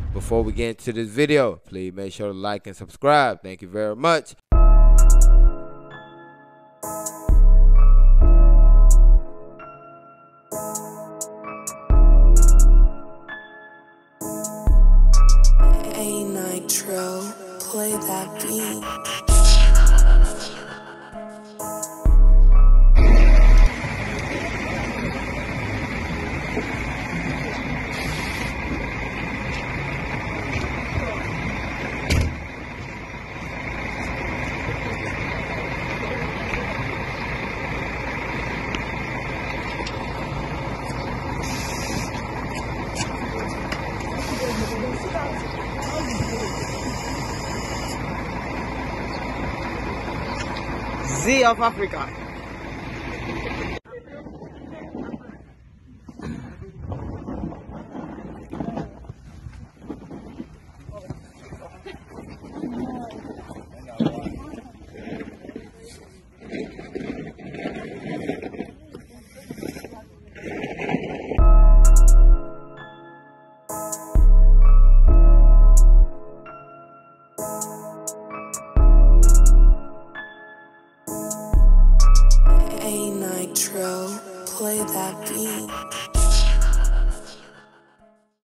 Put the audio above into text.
Before we get into this video, please make sure to like and subscribe. Thank you very much. Hey Nitro, play that beat. Z of Africa. Hey Nitro, play that beat.